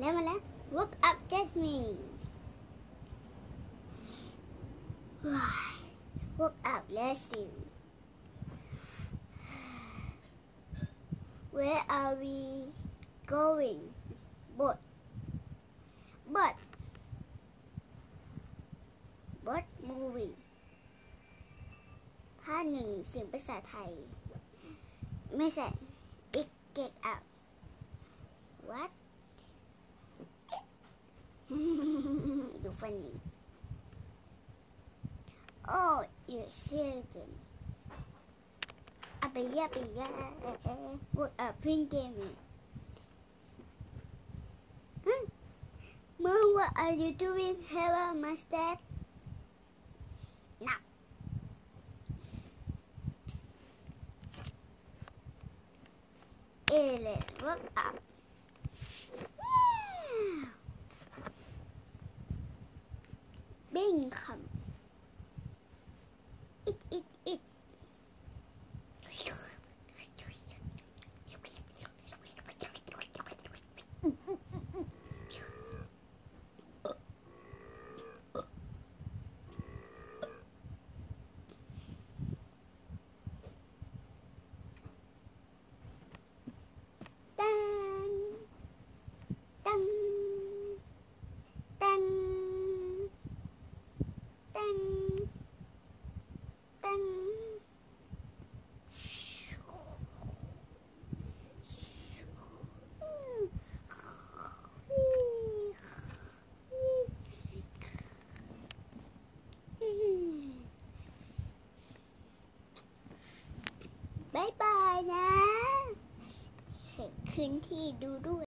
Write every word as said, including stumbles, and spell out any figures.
แล้วมาแล้ว Woke up Jasmine Woke up Leslie Where are we going Boat Boat Boat movie ภาคหนึ่งเสียงภาษาไทยไม่ใช่ It get up What You funny Oh you serious อะไปยะไปยะ Woke up playing game Mom what are you doing Have a mustache No Alien woke up Bing come It it itบายบายนะเสร็จคืนที่ดูด้วย